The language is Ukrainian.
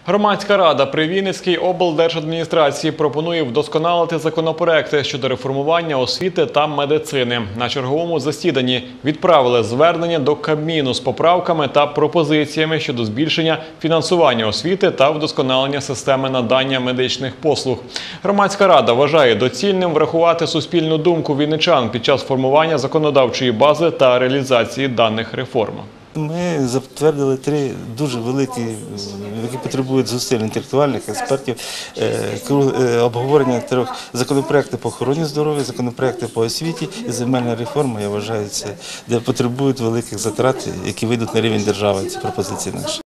Громадська рада при Вінницькій облдержадміністрації пропонує вдосконалити законопроекти щодо реформування освіти та медицини. На черговому засіданні відправили звернення до Кабміну з поправками та пропозиціями щодо збільшення фінансування освіти та вдосконалення системи надання медичних послуг. Громадська рада вважає доцільним врахувати суспільну думку вінничан під час формування законодавчої бази та реалізації даних реформ. Ми затвердили три дуже великі, які потребують зусиль інтелектуальних експертів, обговорення трьох законопроєктів по охороні здоров'я, законопроєкти по освіті і земельна реформа, я вважаю, це де потребують великих затрат, які вийдуть на рівень держави, ці пропозиції наші.